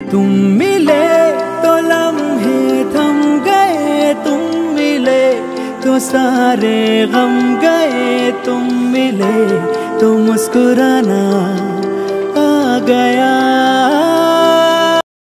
तुम मिले तो लम्हे थम गए, तुम मिले तो सारे गम गए, तुम मिले तो मुस्कुराना आ गया।